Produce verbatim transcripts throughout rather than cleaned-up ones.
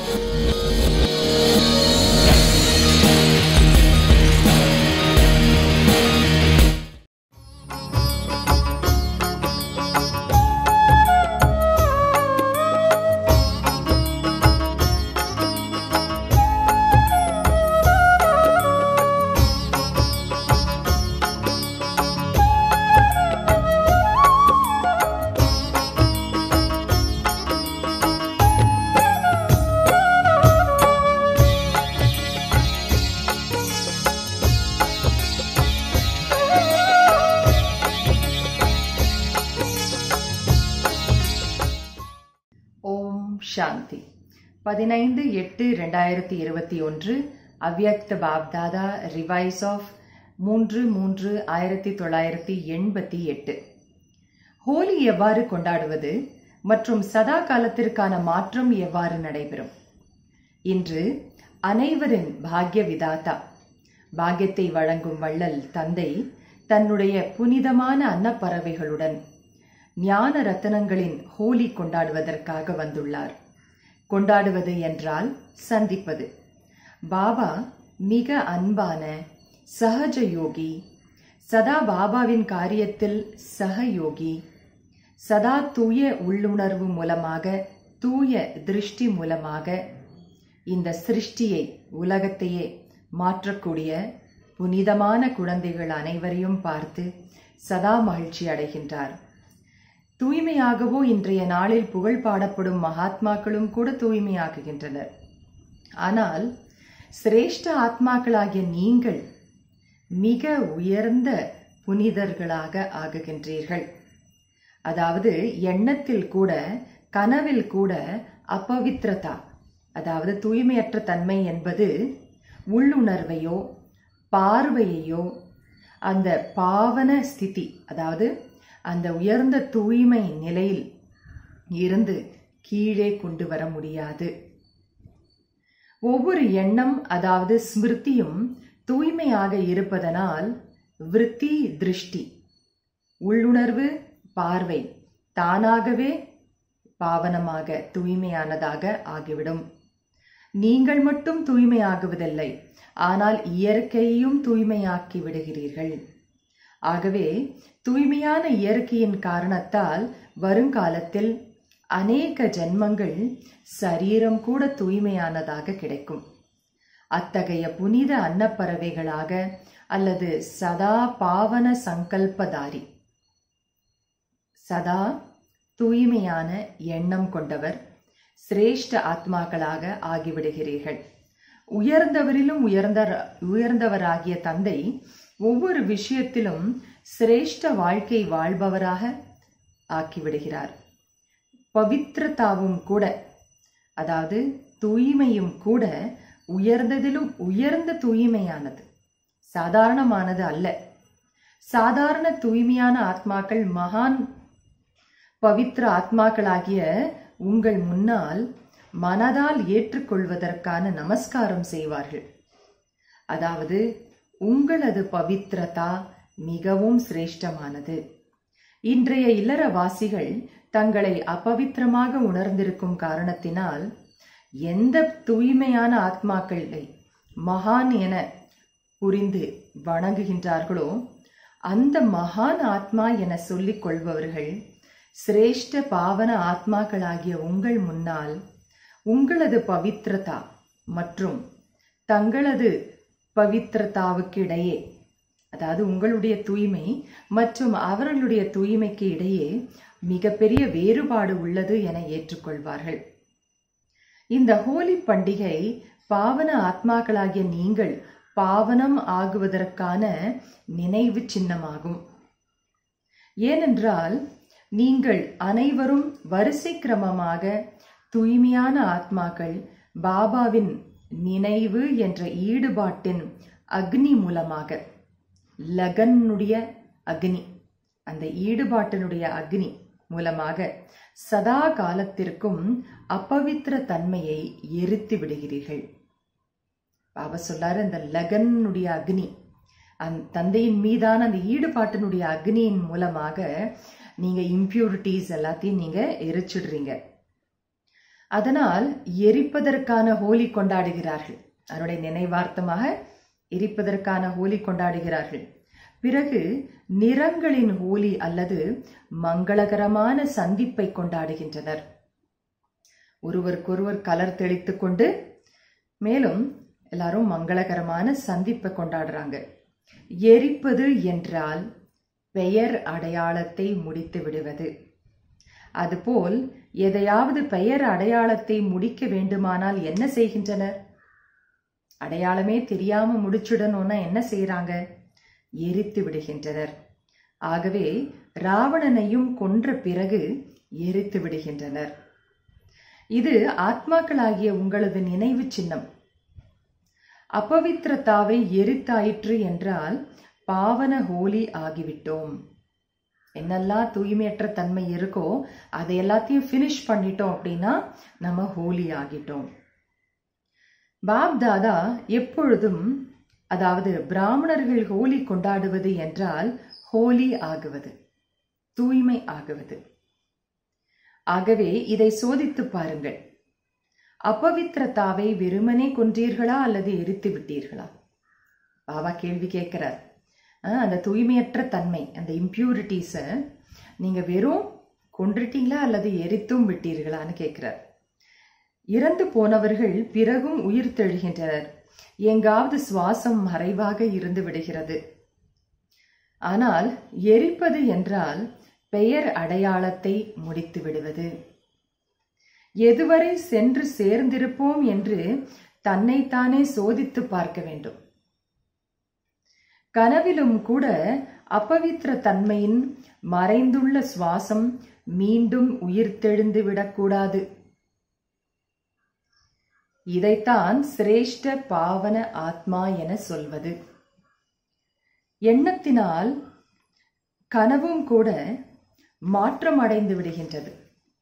சாந்தி. பதினைந்து எட்டு இரண்டாயிரத்தி இருபத்தி ஒன்று அவ்யக்த பாப்தாதா ரிவைஸ் ஆஃப் மூன்று மூன்று ஆயிரத்தி தொள்ளாயிரத்தி எண்பத்தி எட்டு. ஹோலி எவ்வாறு கொண்டாடுவது மற்றும் சதா காலத்திற்கான மாற்றம் எவ்வாறு நடைபெறும்? இன்று அனைவரின் பாக்ய விதாதா, பாக்யத்தை வழங்கும் வள்ளல் தந்தை தன்னுடைய புனிதமான அன்னப்பறவைகளுடன் ஞான ரத்தனங்களின் ஹோலி கொண்டாடுவதற்காக வந்துள்ளார். கொண்டாடுவது என்றால் சந்திப்பது. பாபா மிக அன்பான சகஜ யோகி, சதா பாபாவின் காரியத்தில் சகயோகி, சதா தூய உள்ளுணர்வு மூலமாக, தூய திருஷ்டி மூலமாக இந்த சிருஷ்டியை, உலகத்தையே மாற்றக்கூடிய புனிதமான குழந்தைகள் அனைவரையும் பார்த்து சதா மகிழ்ச்சி அடைகின்றார். தூய்மையாகவோ இன்றைய நாளில் புகழ் பாடப்படும் மகாத்மாக்களும் கூட தூய்மையாக்குகின்றனர். ஆனால் சிரேஷ்ட ஆத்மாக்களாகிய நீங்கள் மிக உயர்ந்த புனிதர்களாக ஆகுகின்றீர்கள். அதாவது எண்ணத்தில் கூட, கனவில் கூட அப்பவித்ரதா, அதாவது தூய்மையற்ற தன்மை என்பது உள்ளுணர்வையோ பார்வையையோ அந்த பாவன ஸ்திதி, அதாவது அந்த உயர்ந்த தூய்மை நிலையில் இருந்து கீழே கொண்டு வர முடியாது. ஒவ்வொரு எண்ணம், அதாவது ஸ்மிருதியும் தூய்மையாக இருப்பதனால் விருத்தி திருஷ்டி, உள்ளுணர்வு பார்வை தானாகவே பாவனமாக தூய்மையானதாக ஆகிவிடும். நீங்கள் மட்டும் தூய்மையாகுவதில்லை, ஆனால் இயற்கையையும் தூய்மையாக்கி விடுகிறீர்கள். ஆகவே தூய்மையான இயற்கையின் காரணத்தால் வருங்காலத்தில் அநேக ஜென்மங்கள் சரீரம் கூட தூய்மையானதாக கிடைக்கும். அத்தகைய புனித அன்னப்பறவைகளாக அல்லது சதா பாவன சங்கல்பதாரி, சதா தூய்மையான எண்ணம் கொண்டவர் சிரேஷ்ட ஆத்மாக்களாக ஆகிவிடுகிறீர்கள். உயர்ந்தவரிலும் உயர்ந்த உயர்ந்தவராகிய தந்தை ஒவ்வொரு விஷயத்திலும் சிரேஷ்ட வாழ்க்கை வாழ்பவராக ஆக்கிவிடுகிறார். பவித்ரதாவும் கூட, அதாவது தூய்மையும் கூட உயர்ந்ததிலும் உயர்ந்த தூய்மையானது, சாதாரணமானது அல்ல. சாதாரண தூய்மையான ஆத்மாக்கள் மகான் பவித்ர ஆத்மாக்களாகிய உங்கள் முன்னால் மனதால் ஏற்றுக்கொள்வதற்கான நமஸ்காரம் செய்வார்கள். அதாவது உங்களது பவித்ரதா மிகவும் சிரேஷ்டமானது. இன்றைய இல்லறவாசிகள் தங்களை அப்பவித்திரமாக உணர்ந்திருக்கும் காரணத்தினால் எந்த தூய்மையான ஆத்மாக்களை மகான் என புரிந்து வணங்குகின்றார்களோ அந்த மகான் ஆத்மா என சொல்லிக் கொள்பவர்கள் சிரேஷ்ட பாவன ஆத்மாக்களாகிய உங்கள் முன்னால் உங்களது பவித்ரதா மற்றும் தங்களது பவித்ரதாவுக்கு இடையே, அதாவது உங்களுடைய தூய்மை மற்றும் அவர்களுடைய தூய்மைக்கு இடையே மிகப்பெரிய வேறுபாடு உள்ளது என ஏற்றுக்கொள்வார்கள். இந்த ஹோலி பண்டிகை பாவன ஆத்மாக்களாகிய நீங்கள் பாவனம் ஆகுவதற்கான நினைவு சின்னமாகும். ஏனென்றால் நீங்கள் அனைவரும் வரிசை கிரமமாக தூய்மையான ஆத்மாக்கள் பாபாவின் நினைவு என்ற ஈடுபாட்டின் அக்னி மூலமாக, லகனுடைய அக்னி, அந்த ஈடுபாட்டினுடைய அக்னி மூலமாக சதா காலத்திற்கும் அப்பவித்திர தன்மையை எரித்து விடுகிறீர்கள். பாபா சொல்லாரு, அந்த லகனுடைய அக்னி, அந்த தந்தையின் மீதான அந்த ஈடுபாட்டினுடைய அக்னியின் மூலமாக நீங்க இம்பியூரிட்டிஸ் எல்லாத்தையும் நீங்க எரிச்சிடுறீங்க. அதனால் எரிப்பதற்கான ஹோலி கொண்டாடுகிறார்கள். அவருடைய நினைவார்த்தமாக எரிப்பதற்கான ஹோலி கொண்டாடுகிறார்கள். பிறகு நிறங்களின் ஹோலி அல்லது மங்களகரமான சந்திப்பை கொண்டாடுகின்றனர். ஒருவருக்கொருவர் கலர் தெளித்து கொண்டு மேலும் எல்லாரும் மங்களகரமான சந்திப்பை கொண்டாடுறாங்க. எரிப்பது என்றால் பெயர் அடையாளத்தை முடித்து விடுவது. அதுபோல் எதையாவது பெயர் அடையாளத்தை முடிக்க வேண்டுமானால் என்ன செய்கின்றனர்? அடையாளமே தெரியாம முடிச்சுடணும்னா என்ன செய்யறாங்க? எரித்து விடுகின்றனர். ஆகவே ராவணனையும் கொன்ற பிறகு எரித்து விடுகின்றனர். இது ஆத்மாக்களாகிய உங்களது நினைவு சின்னம். அபவித்திரதாவை எரித்தாயிற்று என்றால் பாவன ஹோலி ஆகிவிட்டோம். என்னெல்லாம் தூய்மையற்ற தன்மை இருக்கோ அதை எல்லாத்தையும் ஃபினிஷ் பண்ணிட்டோம் அப்படின்னா நம்ம ஹோலி ஆகிட்டோம். பாப் தாதா எப்பொழுதும், அதாவது பிராமணர்கள் ஹோலி கொண்டாடுவது என்றால் ஹோலி ஆகுவது, தூய்மை ஆகுவது. ஆகவே இதை சோதித்து பாருங்கள். அபவித்திரதாவை வெறுமனே கொன்றீர்களா அல்லது எரித்து விட்டீர்களா? பாபா கேள்வி கேட்கிறார். அந்த தூய்மையற்ற தன்மை, அந்த இம்பியூரிட்டிஸ நீங்க வெறும் கொன்றுட்டீங்களா அல்லது எரித்தும் விட்டீர்களான்னு கேட்கிறார். இறந்து போனவர்கள் பிறகும் உயிர் தெழுகின்றனர். எங்காவது சுவாசம் மறைவாக இருந்து விடுகிறது. ஆனால் எரிப்பது என்றால் பெயர் அடையாளத்தை முடித்து விடுவது. எதுவரை சென்று சேர்ந்திருப்போம் என்று தன்னைத்தானே சோதித்து பார்க்க வேண்டும். கனவிலும் கூட அபவித்திர தன்மையின் மறைந்துள்ள சுவாசம் மீண்டும் உயிர் தெழுந்து விடக்கூடாது. இதைத்தான் சிரேஷ்ட பாவன ஆத்மா என சொல்வது. எண்ணத்தினால் கனவும் கூட மாற்றம் அடைந்து விடுகின்றது.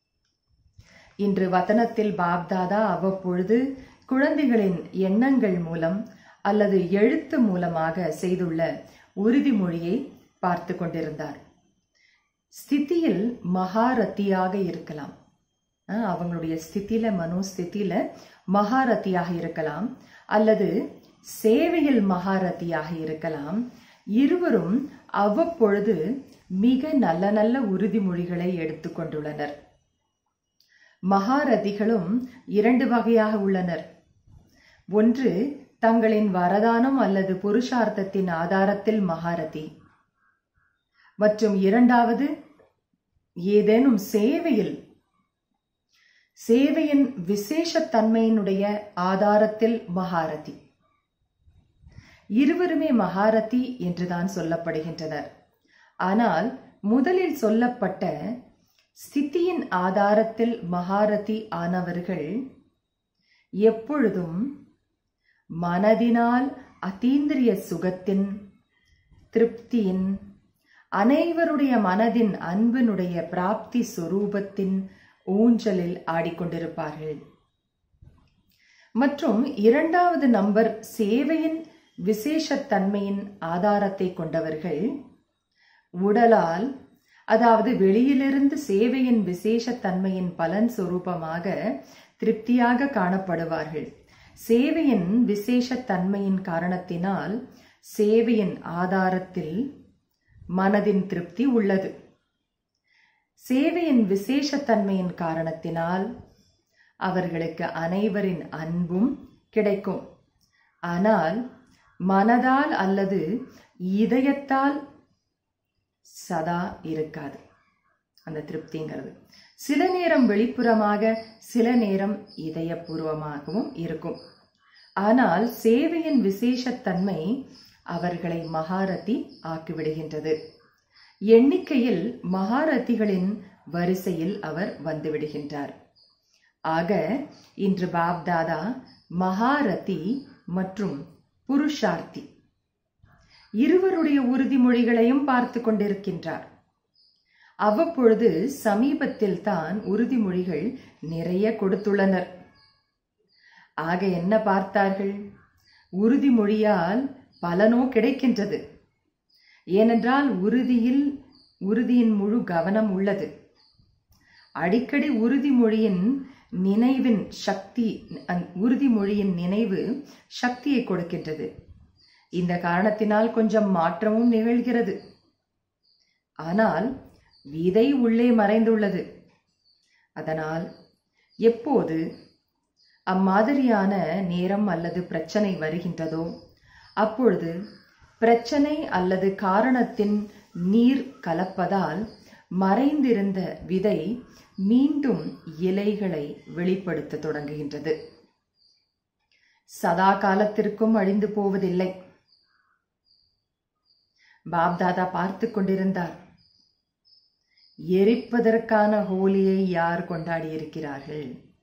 இன்று வதனத்தில் பாப்தாதா அவ்வப்பொழுது குழந்தைகளின் எண்ணங்கள் மூலம் அல்லது எழுத்து மூலமாக செய்துள்ள உறுதிமொழியை பார்த்து கொண்டிருந்தார். ஸ்திதியில் மகாரத்தியாக இருக்கலாம், அவங்களுடைய ஸ்திதியில மனோஸ்திதியில மகாரத்தியாக இருக்கலாம், அல்லது சேவையில் மகாரத்தியாக இருக்கலாம். இருவரும் அவ்வப்பொழுது மிக நல்ல நல்ல உறுதிமொழிகளை எடுத்துக்கொண்டுள்ளனர். மகாரதிகளும் இரண்டு வகையாக உள்ளனர். ஒன்று தங்களின் வரதானம் அல்லது புருஷார்த்தத்தின் ஆதாரத்தில் மகாரதி, மற்றும் இரண்டாவது ஏதேனும் சேவையில், சேவையின் விசேஷத்தன்மையினுடைய ஆதாரத்தில் மகாரதி. இருவருமே மகாரதி என்றுதான் சொல்லப்படுகின்றனர். ஆனால் முதலில் சொல்லப்பட்ட ஸ்திதியின் ஆதாரத்தில் மகாரதி ஆனவர்கள் எப்பொழுதும் மனதினால் அதீந்திரிய சுகத்தின், திருப்தியின், அனைவருடைய மனதின் அன்பினுடைய பிராப்தி சொரூபத்தின் ஊஞ்சலில் ஆடிக்கொண்டிருப்பார்கள். மற்றும் இரண்டாவது நம்பர் சேவையின் விசேஷத்தன்மையின் ஆதாரத்தை கொண்டவர்கள் உடலால், அதாவது வெளியிலிருந்து சேவையின் விசேஷத்தன்மையின் பலன் சொரூபமாக திருப்தியாக காணப்படுவார்கள். சேவையின் விசேஷத்தன்மையின் காரணத்தினால் சேவையின் ஆதாரத்தில் மனதின் திருப்தி உள்ளது. சேவையின் விசேஷத்தன்மையின் காரணத்தினால் அவர்களுக்கு அனைவரின் அன்பும் கிடைக்கும். ஆனால் மனதால் அல்லது இதயத்தால் சதா இருக்காது அந்த திருப்திங்கிறது. சில நேரம் வெளிப்புறமாக, சில நேரம் இதயபூர்வமாகவும் இருக்கும். ஆனால் சேவையின் விசேஷத்தன்மை அவர்களை மகாரதி ஆக்கிவிடுகின்றது. எண்ணிக்கையில் மகாரதிகளின் வரிசையில் அவர் வந்துவிடுகின்றார். ஆக இன்று பாப்தாதா மகாரதி மற்றும் புருஷார்த்தி இருவருடைய உறுதிமொழிகளையும் பார்த்து கொண்டிருக்கின்றார். அவ்வப்பொழுது சமீபத்தில் தான் உறுதிமொழிகள் நிறைய கொடுத்துள்ளனர். ஆக என்ன பார்த்தார்கள்? உறுதிமொழியால் பலனோ கிடைக்கின்றது. ஏனென்றால் உறுதியில் உறுதியின் முழு கவனம் உள்ளது. அடிக்கடி உறுதிமொழியின் நினைவின் சக்தி உறுதிமொழியின் நினைவு சக்தியை கொடுக்கின்றது. இந்த காரணத்தினால் கொஞ்சம் மாற்றமும் நிகழ்கிறது. ஆனால் விதை உள்ளே மறைந்துள்ளது. அதனால் எப்போது அம்மாதிரியான நேரம் அல்லது பிரச்சனை வருகின்றதோ அப்பொழுது பிரச்சனை அல்லது காரணத்தின் நீர் கலப்பதால் மறைந்திருந்த விதை மீண்டும் இலைகளை வெளிப்படுத்த தொடங்குகின்றது. சதா காலத்திற்கும் அழிந்து போவதில்லை. பாப்தாதா பார்த்து கொண்டிருந்தார். எரிப்பதற்கான ஹோலியை யார் கொண்டாடி இருக்கிறார்கள்?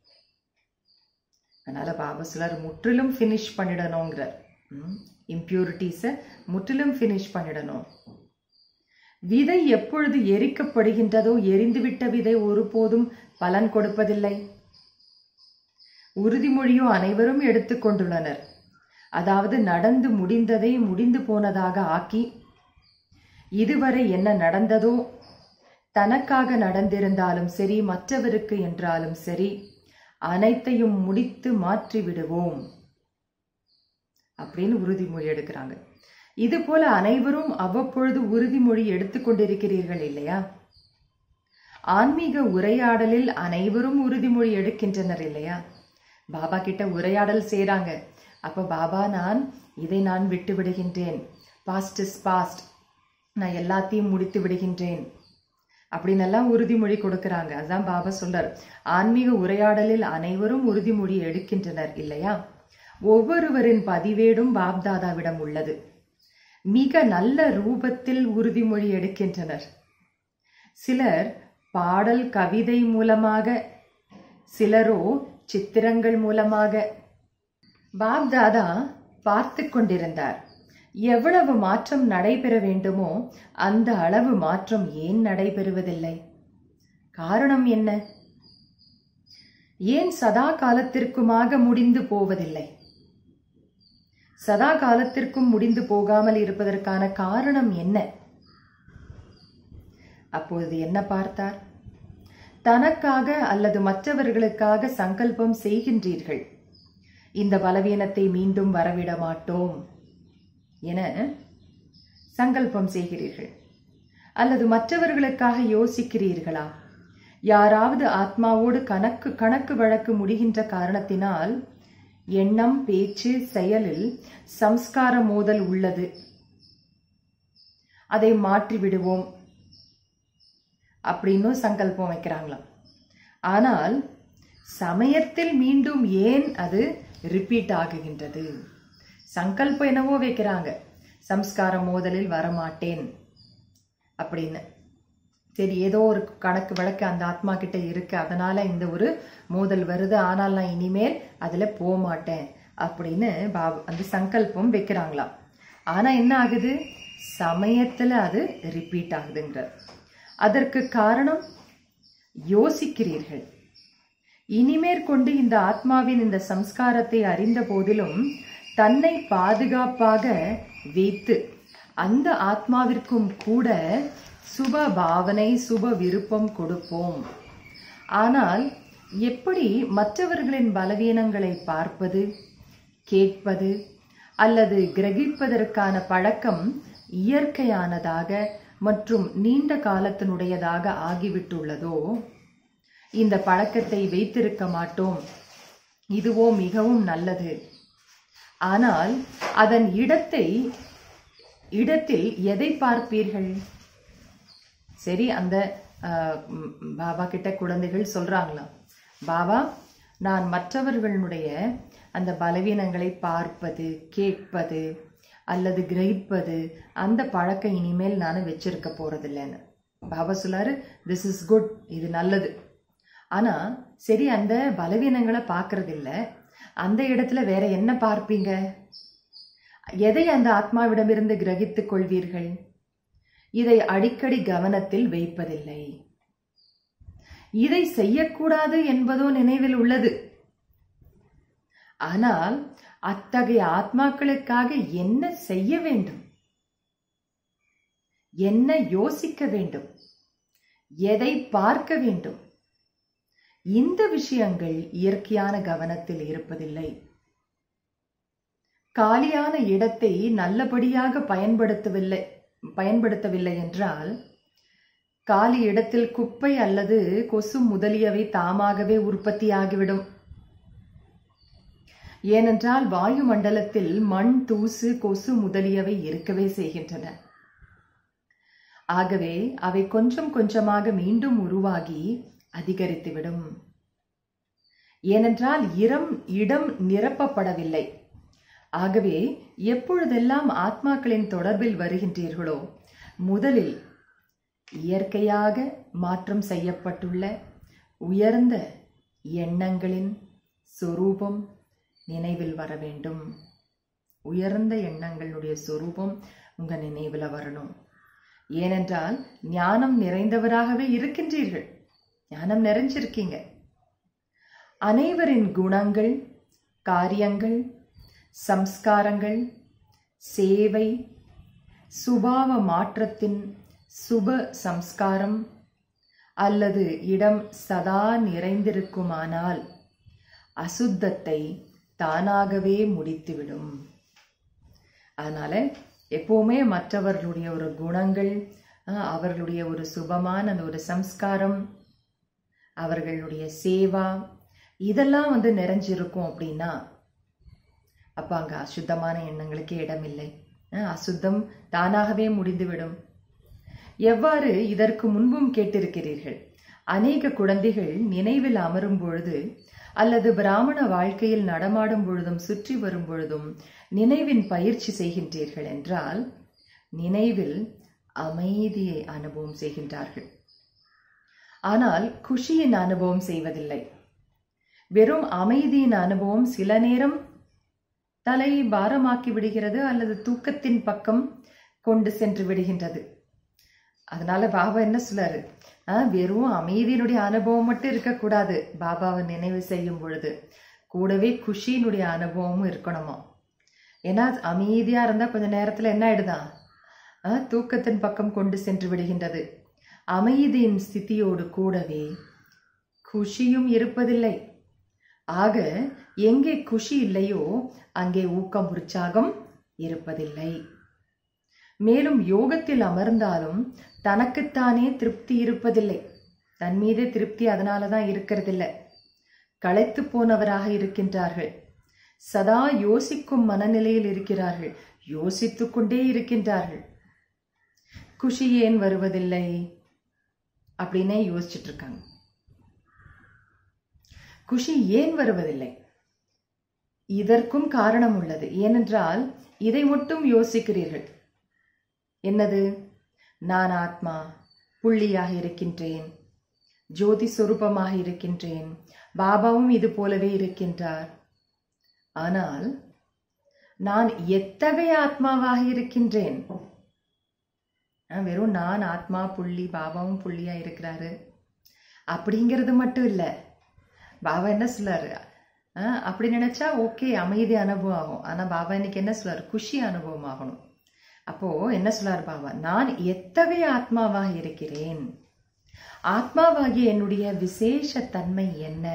அதனால பாபா சொல்லார், முற்றிலும் ஃபினிஷ் பண்ணிடணுங்கிறார். இம்பியூரிட்டிஸை முற்றிலும் ஃபினிஷ் பண்ணிடணும். விதை எப்பொழுது எரிக்கப்படுகின்றதோ, எரிந்துவிட்ட விதை ஒருபோதும் பலன் கொடுப்பதில்லை. உறுதிமொழியோ அனைவரும் எடுத்துக்கொண்டுள்ளனர். அதாவது நடந்து முடிந்ததை முடிந்து போனதாக ஆக்கி, இதுவரை என்ன நடந்ததோ, தனக்காக நடந்திருந்தாலும் சரி, மற்றவருக்கு என்றாலும் சரி, அனைத்தையும் முடித்து மாற்றி விடுவோம் அப்படின்னு உறுதிமொழி எடுக்கிறாங்க. இது போல அனைவரும் அவ்வப்பொழுது உறுதிமொழி எடுத்துக்கொண்டிருக்கிறீர்கள் இல்லையா? ஆன்மீக உரையாடலில் அனைவரும் உறுதிமொழி எடுக்கின்றனர் இல்லையா? பாபா கிட்ட உரையாடல் செய்றாங்க. அப்ப பாபா, நான் இதை நான் விட்டு விடுகின்றேன், பாஸ்ட் இஸ் பாஸ்ட், நான் எல்லாத்தையும் முடித்து விடுகின்றேன் அப்படின்னு எல்லாம் உறுதிமொழி கொடுக்கறாங்க. அதுதான் பாபா சொல்றார், ஆன்மீக உரையாடலில் அனைவரும் உறுதிமொழி எடுக்கின்றனர் இல்லையா? ஒவ்வொருவரின் பதிவேடும் பாப்தாதாவிடம் உள்ளது. மிக நல்ல ரூபத்தில் உறுதிமொழி எடுக்கின்றனர். சிலர் பாடல் கவிதை மூலமாக, சிலரோ சித்திரங்கள் மூலமாக. பாப்தாதா பார்த்து கொண்டிருந்தார். எவ்வளவு மாற்றம் நடைபெற வேண்டுமோ அந்த அளவு மாற்றம் ஏன் நடைபெறுவதில்லை? காரணம் என்ன? ஏன் சதா காலத்திற்குமாக முடிந்து போவதில்லை? சதா காலத்திற்கும் முடிந்து போகாமல் இருப்பதற்கான காரணம் என்ன? அப்பொழுது என்ன பார்த்தார்? தனக்காக அல்லது மற்றவர்களுக்காக சங்கல்பம் செய்கின்றீர்கள். இந்த பலவீனத்தை மீண்டும் வரவிட மாட்டோம் என சங்கல்பம் செய்கிறீர்கள். அல்லது மற்றவர்களுக்காக யோசிக்கிறீர்களா? யாராவது ஆத்மாவோடு கணக்கு கணக்கு வழக்கு முடிகின்ற காரணத்தினால் எண்ணம், பேச்சு, செயலில் சம்ஸ்கார மோதல் உள்ளது, அதை மாற்றி விடுவோம் அப்படின்னு சங்கல்பம் வைக்கிறாங்களாம். ஆனால் சமயத்தில் மீண்டும் ஏன் அது ரிப்பீட் ஆகுகின்றது? சங்கல்பம் என்னவோ வைக்கிறாங்க, சம்ஸ்கார மோதலில் வரமாட்டேன் அப்படின்னு. சரி, ஏதோ ஒரு கணக்கு வழக்கு அந்த ஆத்மா கிட்ட இருக்கு, அதனால இந்த ஒரு மோதல் வருது, ஆனால் நான் இனிமேல் அதுல போக மாட்டேன் அப்படின்னு பாபு அந்த சங்கல்பம் வைக்கிறாங்களாம். ஆனா என்ன ஆகுது? சமயத்துல அது ரிப்பீட் ஆகுதுங்கிற. அதற்கு காரணம் யோசிக்கிறீர்கள். இனிமேற்கொண்டு இந்த ஆத்மாவின் இந்த சம்ஸ்காரத்தை அறிந்த போதிலும் தன்னை பாதுகாப்பாக வைத்து அந்த ஆத்மாவிற்கும் கூட சுப பாவனை, சுப விருப்பம் கொடுப்போம். ஆனால் எப்படி மற்றவர்களின் பலவீனங்களை பார்ப்பது, கேட்பது அல்லது கிரகிப்பதற்கான பழக்கம் இயற்கையானதாக மற்றும் நீண்ட காலத்தினுடையதாக ஆகிவிட்டுள்ளதோ, இந்த பழக்கத்தை வைத்திருக்க மாட்டோம், இதுவோ மிகவும் நல்லது. ஆனால் அதன் இடத்தை இடத்தில் எதை பார்ப்பீர்கள்? சரி, அந்த பாபா கிட்ட குழந்தைகள் சொல்றாங்களாம், பாபா, நான் மற்றவர்களுடைய அந்த பலவீனங்களை பார்ப்பது, கேட்பது அல்லது கிரகிப்பது, அந்த பழக்கம் இனிமேல் நான் வச்சிருக்க போறதில்லைன்னு. பாபா சொல்லாரு, திஸ் இஸ் குட், இது நல்லது. ஆனா சரி, அந்த பலவீனங்களை பார்க்கறது இல்ல, அந்த இடத்துல வேற என்ன பார்ப்பீங்க? எதை அந்த ஆத்மாவிடமிருந்து கிரகித்துக் கொள்வீர்கள்? இதை அடிக்கடி கவனத்தில் வைப்பதில்லை. இதை செய்யக்கூடாது என்பதோ நினைவில் உள்ளது. ஆனால் அத்தகைய ஆத்மாக்களுக்காக என்ன செய்ய வேண்டும், என்ன யோசிக்க வேண்டும், எதை பார்க்க வேண்டும், இந்த விஷயங்கள் இயற்கையான கவனத்தில் இருப்பதில்லை. காலியான இடத்தை நல்லபடியாக பயன்படுத்தவில்லை பயன்படுத்தவில்லை என்றால் காலி இடத்தில் குப்பை அல்லது கொசு முதலியவை தாமாகவே உற்பத்தியாகிவிடும். ஏனென்றால் வாயு மண்டலத்தில் மண், தூசு, கொசு முதலியவை இருக்கவே செய்கின்றன. ஆகவே அவை கொஞ்சம் கொஞ்சமாக மீண்டும் உருவாகி அதிகரித்துவிடும். ஏனென்றால் இடம் இடம் நிரப்பப்படவில்லை. ஆகவே எப்பொழுதெல்லாம் ஆத்மாக்களின் தொடர்பில் வருகின்றீர்களோ முதலில் இயற்கையாக மாற்றம் செய்யப்பட்டுள்ள உயர்ந்த எண்ணங்களின் சொரூபம் நினைவில் வர வேண்டும். உயர்ந்த எண்ணங்களுடைய சொரூபம் உங்க நினைவில் வரணும். ஏனென்றால் ஞானம் நிறைந்தவராகவே இருக்கின்றீர்கள். ஞானம் நிறைஞ்சிருக்கீங்க. அனைவரின் குணங்கள், காரியங்கள், சம்ஸ்காரங்கள், சேவை, சுபாவ மாற்றத்தின் சுப சம்ஸ்காரம் அல்லது இடம் சதா நிறைந்திருக்குமானால் அசுத்தத்தை தானாகவே முடித்துவிடும். அதனால எப்பவுமே மற்றவர்களுடைய ஒரு குணங்கள், அவர்களுடைய ஒரு சுபமான அந்த ஒரு சம்ஸ்காரம், அவர்களுடைய சேவா இதெல்லாம் வந்து நிறைஞ்சிருக்கும் அப்படின்னா அப்ப அங்க அசுத்தமான எண்ணங்களுக்கு இடமில்லை. அசுத்தம் தானாகவே முடிந்துவிடும். எவ்வாறு இதற்கு முன்பும் கேட்டிருக்கிறீர்கள். அநேக குழந்தைகள் நினைவில் அமரும் பொழுது அல்லது பிராமண வாழ்க்கையில் நடமாடும் பொழுதும் சுற்றி வரும் பொழுதும் நினைவின் பயிற்சி செய்கின்றீர்கள் என்றால் நினைவில் அமைதியை அனுபவம் செய்கின்றார்கள். ஆனால் குஷியின் அனுபவம் செய்வதில்லை. வெறும் அமைதியின் அனுபவம் சில நேரம் தலை பாரமாக்கி விடுகிறது அல்லது தூக்கத்தின் பக்கம் கொண்டு சென்று விடுகின்றது. அதனால பாபா என்ன சொல்றாரு, வெறும் அமைதியினுடைய அனுபவம் மட்டும் இருக்கக்கூடாது. பாபாவை நினைவு செய்யும் பொழுது கூடவே குஷியினுடைய அனுபவமும் இருக்கணுமா. ஏன்னா அமைதியா இருந்தா கொஞ்ச நேரத்துல என்ன ஆயிடுதான், தூக்கத்தின் பக்கம் கொண்டு சென்று விடுகின்றது. அமைதியின் ஸ்திதியோடு கூடவே குஷியும் இருப்பதில்லை. ஆக எங்கே குஷி இல்லையோ அங்கே ஊக்கம், உற்சாகம் இருப்பதில்லை. மேலும் யோகத்தில் அமர்ந்தாலும் தனக்குத்தானே திருப்தி இருப்பதில்லை. தன் மீது திருப்தி அதனாலதான் இருக்கிறதில்லை. களைத்து போனவராக இருக்கின்றார்கள். சதா யோசிக்கும் மனநிலையில் இருக்கிறார்கள். யோசித்துக் கொண்டே இருக்கின்றார்கள். குஷி ஏன் வருவதில்லை அப்படின்னே யோசிச்சுட்டு இருக்காங்க. குஷி ஏன் வருவதில்லை? இதற்கும் காரணம் உள்ளது. ஏனென்றால் இதை மட்டும் யோசிக்கிறீர்கள். என்னது? நான் ஆத்மா புள்ளியாக இருக்கின்றேன், ஜோதி சொரூபமாக இருக்கின்றேன், பாபாவும் இது போலவே இருக்கின்றார். ஆனால் நான் எத்தகைய ஆத்மாவாக இருக்கின்றேன்? வெறும் நான் ஆத்மா புள்ளி, பாபாவும் புள்ளியா இருக்கிறாரு அப்படிங்கிறது மட்டும் இல்ல. பாபா என்ன சொல்லாரு, அப்படி நினைச்சா ஓகே, அமைதி அனுபவம் ஆகும். ஆனா பாபா இன்னைக்கு என்ன சொல்லாரு, குஷி அனுபவம் ஆகணும். அப்போ என்ன சொல்லார் பாபா, நான் எத்தகைய ஆத்மாவாக இருக்கிறேன், ஆத்மாவாகிய என்னுடைய விசேஷ தன்மை என்ன,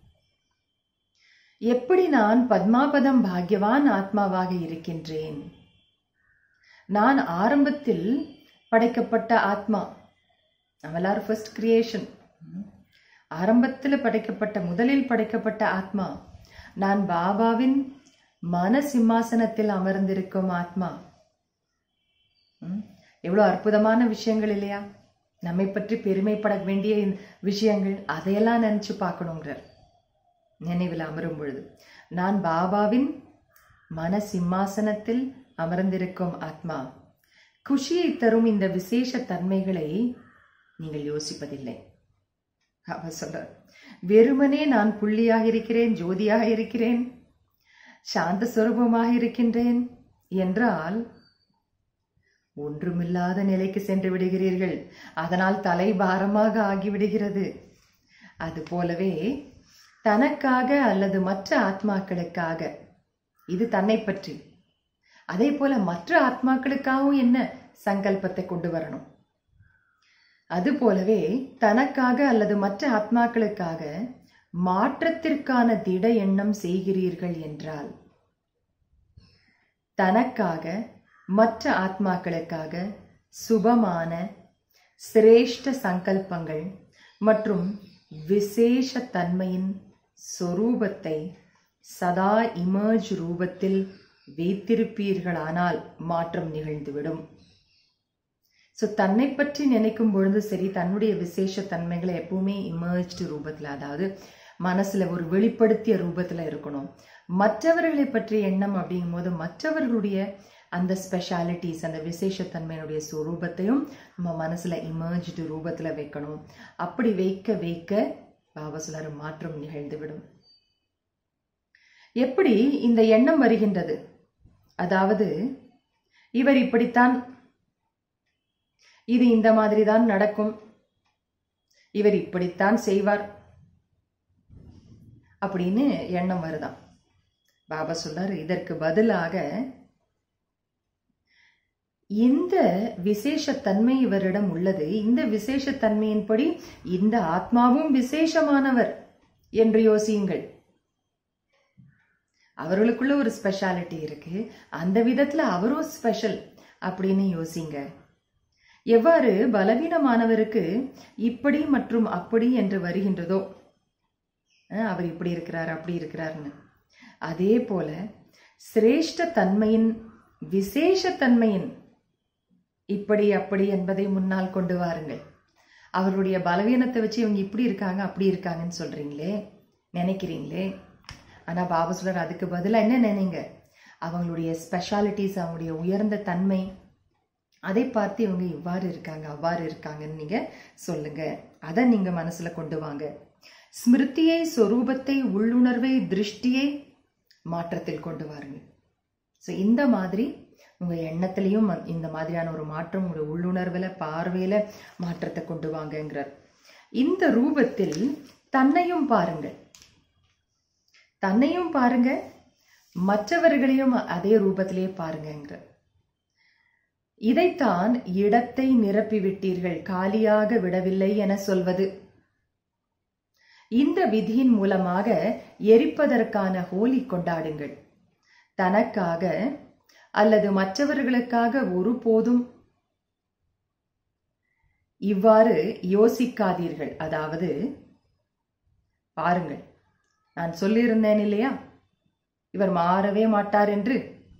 எப்படி நான் பத்மாபதம் பாக்யவான் ஆத்மாவாக இருக்கின்றேன். நான் ஆரம்பத்தில் படைக்கப்பட்ட ஆத்மா. நம்மளார் ஃபர்ஸ்ட் கிரியேஷன், ஆரம்பத்தில் படைக்கப்பட்ட, முதலில் படைக்கப்பட்ட ஆத்மா. நான் பாபாவின் மன சிம்மாசனத்தில் அமர்ந்திருக்கும் ஆத்மா. எவ்வளவு அற்புதமான விஷயங்கள் இல்லையா? நம்மை பற்றி பெருமைப்பட வேண்டிய விஷயங்கள், அதையெல்லாம் நினைச்சு பார்க்கணுங்கிறார். நினைவில் அமரும் பொழுது நான் பாபாவின் மன சிம்மாசனத்தில் அமர்ந்திருக்கும் ஆத்மா. குஷியை தரும் இந்த விசேஷ தன்மைகளை நீங்கள் யோசிப்பதில்லை. அவர் சொல்றார், வெறுமனே நான் புள்ளியாக இருக்கிறேன், ஜோதியாக இருக்கிறேன், சாந்த சுரூபமாக இருக்கின்றேன் என்றால் ஒன்றுமில்லாத நிலைக்கு சென்று விடுகிறீர்கள். அதனால் தலை பாரமாக ஆகிவிடுகிறது. அது போலவே தனக்காக அல்லது மற்ற ஆத்மாக்களுக்காக, இது தன்னை பற்றி, அதே போல மற்ற ஆத்மாக்களுக்காகவும் என்ன சங்கல்பத்தை கொண்டு வரணும். அது போலவே தனக்காக அல்லது மற்ற ஆத்மாக்களுக்காக மாற்றத்திற்கான திட எண்ணம் செய்கிறீர்கள் என்றால் தனக்காக மற்ற ஆத்மாக்களுக்காக சுபமான சிரேஷ்ட சங்கல்பங்கள் மற்றும் விசேஷ தன்மையின் சொரூபத்தை சதா இமர்ஜ் ரூபத்தில் வைத்திருப்பீர்களானால் மாற்றம் நிகழ்ந்துவிடும். ஸோ தன்னை பற்றி நினைக்கும் பொழுது சரி, தன்னுடைய விசேஷ தன்மைகளை எப்பவுமே இமர்ஜ்டு ரூபத்தில், அதாவது மனசுல ஒரு வெளிப்படுத்திய ரூபத்துல இருக்கணும். மற்றவர்களை பற்றிய எண்ணம் அப்படிங்கும் போது மற்றவர்களுடைய அந்த ஸ்பெஷாலிட்டிஸ், அந்த விசேஷத்தன்மையினுடைய சுரூபத்தையும் நம்ம மனசுல இமர்ஜ்டு ரூபத்துல வைக்கணும். அப்படி வைக்க வைக்க பாபா சொல்றாரு மாற்றம் நிகழ்ந்துவிடும். எப்படி இந்த எண்ணம் வருகின்றது? அதாவது இவர் இப்படித்தான், இது இந்த மாதிரி தான் நடக்கும், இவர் இப்படித்தான் செய்வார் அப்படின்னு எண்ணம் வருதான். பாபா சொல்றாரு இதற்கு பதிலாக இந்த விசேஷத்தன்மை இவரிடம் உள்ளது, இந்த விசேஷத்தன்மையின்படி இந்த ஆத்மாவும் விசேஷமானவர் என்று யோசியுங்கள். அவர்களுக்குள்ள ஒரு ஸ்பெஷாலிட்டி இருக்கு, அந்த விதத்துல அவரும் ஸ்பெஷல் அப்படின்னு யோசிங்க. எவ்வாறு பலவீனமானவருக்கு இப்படி மற்றும் அப்படி என்று வருகின்றதோ, அவர் இப்படி இருக்கிறார் அப்படி இருக்கிறார்னு, அதே போல சிரேஷ்ட தன்மையின் விசேஷத்தன்மையின் இப்படி அப்படி என்பதை முன்னால் கொண்டு வாருங்கள். அவருடைய பலவீனத்தை வச்சு இவங்க இப்படி இருக்காங்க அப்படி இருக்காங்கன்னு சொல்றீங்களே, நினைக்கிறீங்களே. ஆனா பாபா சொல்றார் அதுக்கு பதிலாக என்ன நினைங்க, அவங்களுடைய ஸ்பெஷாலிட்டிஸ், அவங்களுடைய உயர்ந்த தன்மை, அதை பார்த்து இவங்க இவ்வாறு இருக்காங்க அவ்வாறு இருக்காங்கன்னு நீங்க சொல்லுங்க. அதை நீங்க மனசுல கொண்டு வாங்க. ஸ்மிருதியை, சொரூபத்தை, உள்ளுணர்வை, திருஷ்டியை மாற்றத்தில் கொண்டு வாருங்க. ஸோ இந்த மாதிரி உங்க எண்ணத்திலையும் இந்த மாதிரியான ஒரு மாற்றம், உங்களுடைய உள்ளுணர்வுல, பார்வையில மாற்றத்தை கொண்டு வாங்கங்கிறார். இந்த ரூபத்தில் தன்னையும் பாருங்கள், தன்னையும் பாருங்க, மற்றவர்களையும் அதே ரூபத்திலேயே பாருங்கிறார். இதைத்தான் இடத்தை நிரப்பிவிட்டீர்கள், காலியாக விடவில்லை என சொல்வது. இந்த விதியின் மூலமாக எரிப்பதற்கான ஹோலி கொண்டாடுங்கள். தனக்காக அல்லது மற்றவர்களுக்காக ஒருபோதும் இவ்வாறு யோசிக்காதீர்கள். அதாவது பாருங்கள், நான் சொல்லியிருந்தேன் இல்லையா, இவர் மாறவே மாட்டார் என்று.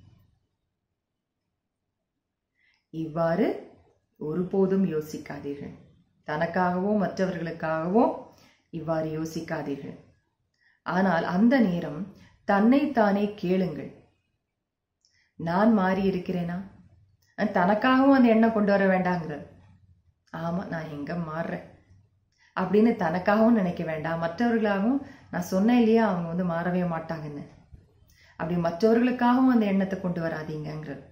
இவ்வாறு ஒருபோதும் யோசிக்காதீர்கள். தனக்காகவோ மற்றவர்களுக்காகவோ இவ்வாறு யோசிக்காதீர்கள். ஆனால் அந்த நேரம் தன்னைத்தானே கேளுங்கள், நான் மாறி இருக்கிறேனா? தனக்காகவும் அந்த எண்ணம் கொண்டு வர வேண்டாங்கிறார். ஆமா, நான் எங்க மாறுறேன் அப்படின்னு தனக்காகவும் நினைக்க வேண்டாம், மற்றவர்களாகவும். நான் சொன்னேன் இல்லையா, அவங்க வந்து மாறவே மாட்டாங்கன்னு. அப்படி மற்றவர்களுக்காகவும் அந்த எண்ணத்தை கொண்டு வராதீங்கிறார்.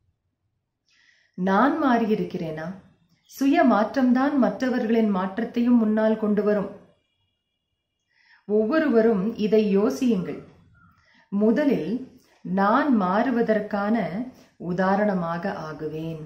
நான் மாறி இருக்கிறேனா? சுய மாற்றம்தான் மற்றவர்களின் மாற்றத்தையும் முன்னால் கொண்டு வரும். ஒவ்வொருவரும் இதை யோசியுங்கள். முதலில் நான் மாறுவதற்கான உதாரணமாக ஆகுவேன்.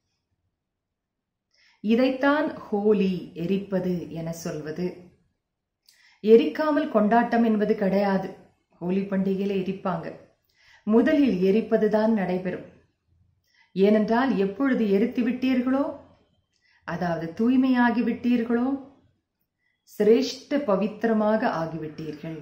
இதைத்தான் ஹோலி, எரிப்பது என சொல்வது. எரிக்காமல் கொண்டாட்டம் என்பது கிடையாது. ஹோலி பண்டிகையில எரிப்பாங்க, முதலில் எரிப்பதுதான் நடைபெறும். ஏனென்றால் எப்பொழுது எரித்து விட்டீர்களோ, அதாவது தூய்மையாகி விட்டீர்களோ, சிரேஷ்ட பவித்திரமாக ஆகிவிட்டீர்கள்.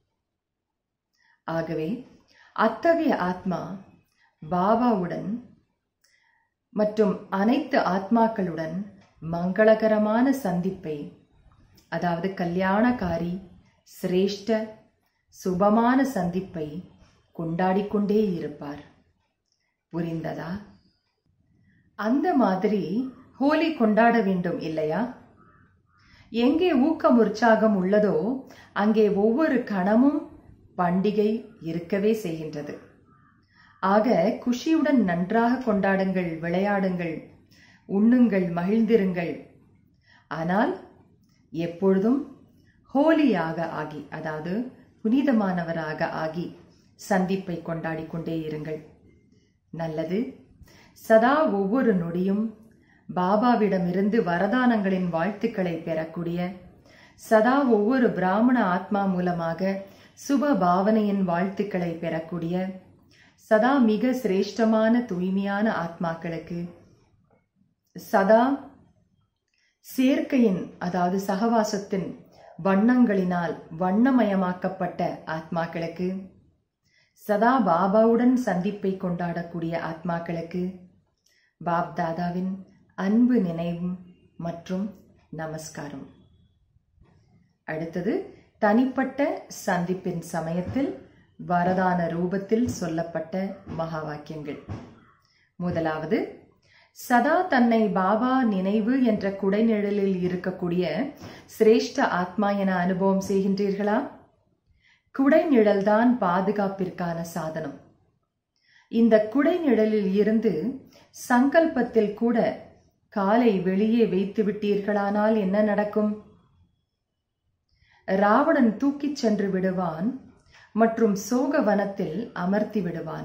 ஆகவே அத்தகைய ஆத்மா பாபாவுடன் மற்றும் அனைத்து ஆத்மாக்களுடன் மங்களகரமான சந்திப்பை, அதாவது கல்யாணகாரி சிரேஷ்ட சுபமான சந்திப்பை கொண்டாடிக்கொண்டே இருப்பார். புரிந்ததா? அந்த மாதிரி ஹோலி கொண்டாட வேண்டும் இல்லையா? எங்கே ஊக்கம் உற்சாகம் உள்ளதோ அங்கே ஒவ்வொரு கணமும் பண்டிகை இருக்கவே செய்கின்றது. ஆக குஷியுடன் நன்றாக கொண்டாடுங்கள், விளையாடுங்கள், உண்ணுங்கள், மகிழ்ந்திருங்கள். ஆனால் எப்பொழுதும் ஹோலியாக ஆகி, அதாவது புனிதமானவராக ஆகி சந்திப்பை கொண்டாடி கொண்டே இருங்கள். நல்லது. சதா ஒவ்வொரு நொடியும் பாபாவிடமிருந்து வரதானங்களின் வாழ்த்துக்களை பெறக்கூடிய சதா ஒவ்வொரு பிராமண ஆத்மா மூலமாக சுப பாவனையின் வாழ்த்துக்களை பெறக்கூடிய சதா மிக சிரேஷ்டமான தூய்மையான ஆத்மாக்களுக்கு, சதா சேர்க்கையின் அதாவது சகவாசத்தின் வண்ணங்களினால் வண்ணமயமாக்கப்பட்ட ஆத்மாக்களுக்கு, சதா பாபாவுடன் சந்திப்பை கொண்டாடக்கூடிய ஆத்மாக்களுக்கு பாப் தாதாவின் அன்பு நினைவும் மற்றும் நமஸ்காரம். அடுத்தது தனிப்பட்ட சந்திப்பின் சமயத்தில் வரதான ரூபத்தில் சொல்லப்பட்ட மகா வாக்கியங்கள். முதலாவது, சதா தன்னை பாபா நினைவு என்ற குடைநிழலில் இருக்கக்கூடிய சிரேஷ்ட ஆத்மா என அனுபவம் செய்கின்றீர்களா? குடைநிழல்தான் பாதுகாப்பிற்கான சாதனம். இந்த குடைநிழலில் இருந்து சங்கல்பத்தில் கூட காலை வெளியே வைத்து விட்டீர்களானால் என்ன நடக்கும்? ராவணன் தூக்கிச் சென்று விடுவான் மற்றும் சோகவனத்தில் அமர்த்தி விடுவான்.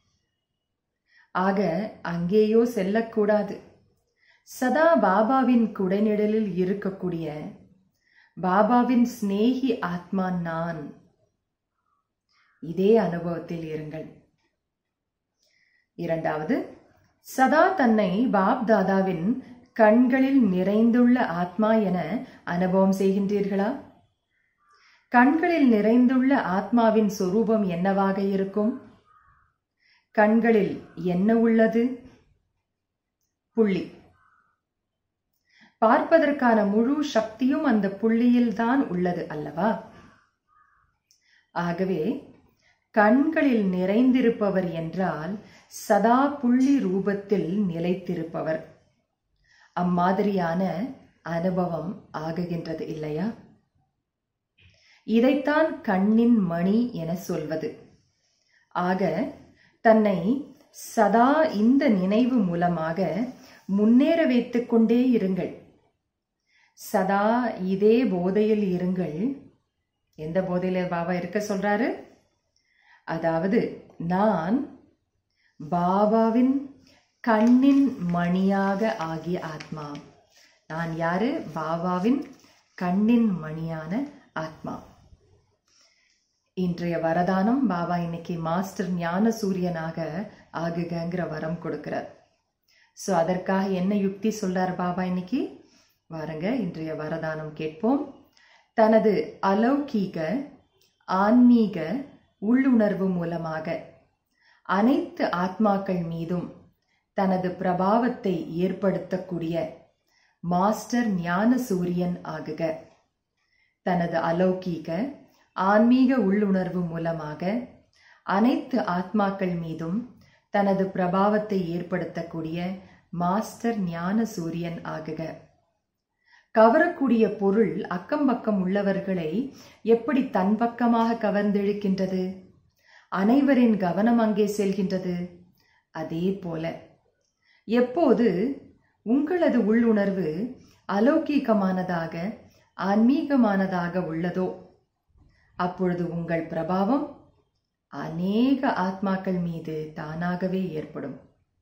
ஆக அங்கேயோ செல்லக்கூடாது. சதா பாபாவின் குடைநிழலில் இருக்கக்கூடிய பாபாவின் ஸ்நேகி ஆத்மா நான். இதே அனுபவத்தில் இருங்கள். இரண்டாவது, சதா தன்னை பாப் தாதாவின் கண்களில் நிறைந்துள்ள ஆத்மா என அனுபவம் செய்கின்றீர்களா? கண்களில் நிறைந்துள்ள ஆத்மாவின் சொரூபம் என்னவாக இருக்கும்? கண்களில் என்ன உள்ளது? புள்ளி. பார்ப்பதற்கான முழு சக்தியும் அந்த புள்ளியில் தான் உள்ளது அல்லவா? ஆகவே கண்களில் நிறைந்திருப்பவர் என்றால் சதா புள்ளி ரூபத்தில் நிலைத்திருப்பவர். அம்மாதிரியான அனுபவம் ஆகுகின்றது இல்லையா? இதைத்தான் கண்ணின் மணி என சொல்வது. ஆக தன்னை சதா இந்த நினைவு மூலமாக முன்னேற வைத்துக் கொண்டே இருங்கள். சதா இதே போதையில் இருங்கள். எந்த போதையில பாபா இருக்க சொல்றாரு? அதாவது நான் பாபாவின் கண்ணின் மணியாக ஆகிய ஆத்மா. நான் யாரு? பாபாவின் கண்ணின் மணியான ஆத்மா. இன்றைய வரதானம் பாபா இன்னைக்கு மாஸ்டர் ஞான சூரியனாக ஆகுகிற வரம் கொடுக்கிறார். சோ அதற்காக என்ன யுக்தி சொல்றார் பாபா இன்னைக்கு? வாருங்க இன்றைய வரதானம் கேட்போம். தனது அலௌகீக ஆன்மீக உள்ளுணர்வு மூலமாக அனைத்து ஆத்மாக்கள் மீதும் தனது பிரபாவத்தை ஏற்படுத்தக்கூடிய மாஸ்டர் ஞான சூரியன் ஆகுக. தனது அலௌகீக ஆன்மீக உள்ளுணர்வு மூலமாக அனைத்து ஆத்மாக்கள் மீதும் தனது பிரபாவத்தை ஏற்படுத்தக்கூடிய மாஸ்டர் ஞான சூரியன் ஆகுக. கவரக்கூடிய பொருள் அக்கம் பக்கம் உள்ளவர்களை எப்படி தன் பக்கமாக கவர்ந்தெழுக்கின்றது? அனைவரின் கவனம் அங்கே செல்கின்றது. அதே போல எப்போது உங்களது உள்ளுணர்வு அலௌகீகமானதாக ஆன்மீகமானதாக உள்ளதோ அப்பொழுது உங்கள் பிரபாவம் அநேக ஆத்மாக்கள் மீது தானாகவே ஏற்படும்.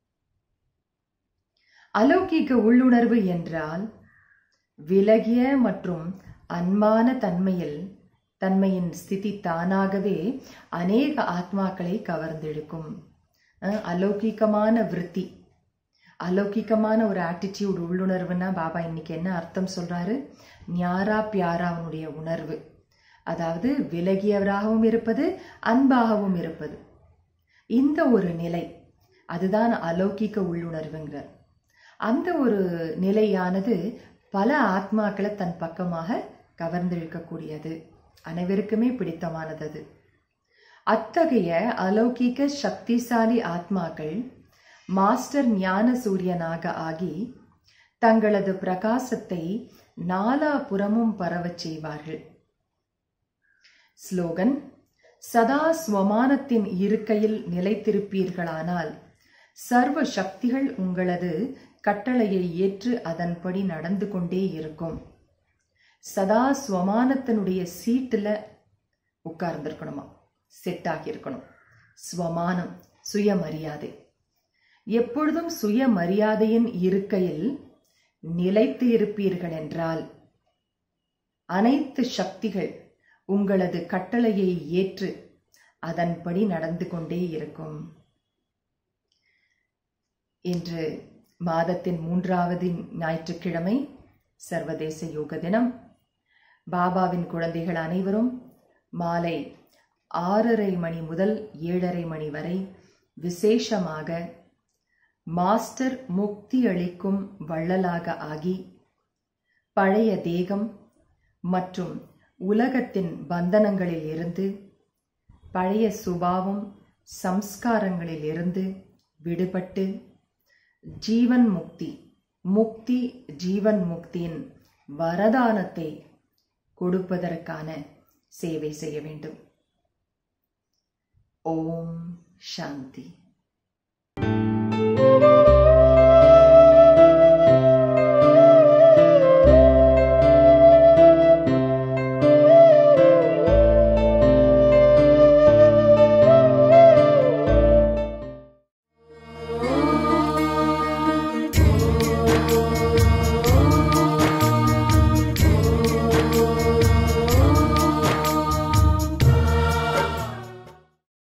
அலௌகீக உள்ளுணர்வு என்றால் விலகிய மற்றும் அன்பான தன்மையில் தன்மையின் ஸ்திதி தானாகவே அநேக ஆத்மாக்களை கவர்ந்தெடுக்கும். அலௌகீகமான விருத்தி, அலௌகிகமான ஒரு ஆட்டிடியூட் உள்ளுணர்வுன்னா பாபா இன்னைக்கு என்ன அர்த்தம் சொல்றாரு? ஞாரா பியாராவனுடைய உணர்வு. அதாவது விலகியவராகவும் இருப்பது, அன்பாகவும் இருப்பது. இந்த ஒரு நிலை அதுதான் அலௌகிக உள்ளுணர்வுங்கிறார். அந்த ஒரு நிலையானது பல ஆத்மாக்களை தன் பக்கமாக கவர்ந்திழுக்கக்கூடியது, அனைவருக்குமே பிடித்தமானது அது. அத்தகைய அலௌகிக சக்திசாலி ஆத்மாக்கள் மாஸ்டர் ஞான சூரியனாக ஆகி தங்களது பிரகாசத்தை நாலாபுறமும் பரவச் செய்வார்கள். ஸ்லோகன்: சதா ஸ்வமானத்தின் இருக்கையில் நிலைத்திருப்பீர்களானால் சர்வ சக்திகள் உங்களது கட்டளையை ஏற்று அதன்படி நடந்து கொண்டே இருக்கும். சதா ஸ்வமானத்தினுடைய சீட்டுல உட்கார்ந்துருக்கணுமா, செட் ஆகியிருக்கணும். ஸ்வமானம் சுயமரியாதை. எப்பொழுதும் சுயமரியாதையின் இருக்கையில் நிலைத்து இருப்பீர்கள் என்றால் அனைத்து சக்திகள் உங்களது கட்டளையை ஏற்று அதன்படி நடந்து கொண்டே இருக்கும். இன்று மாதத்தின் மூன்றாவது ஞாயிற்றுக்கிழமை, சர்வதேச யோக தினம். பாபாவின் குழந்தைகள் அனைவரும் மாலை ஆறரை மணி முதல் ஏழரை மணி வரை விசேஷமாக மாஸ்டர் முக்தி அளிக்கும் வள்ளலாக ஆகி பழைய தேகம் மற்றும் உலகத்தின் பந்தனங்களில் இருந்து, பழைய சுபாவம் சம்ஸ்காரங்களில் இருந்து விடுபட்டு ஜீவன் முக்தி முக்தி ஜீவன் முக்தியின் வரதானத்தை கொடுப்பதற்கான சேவை செய்ய வேண்டும். ஓம் சாந்தி.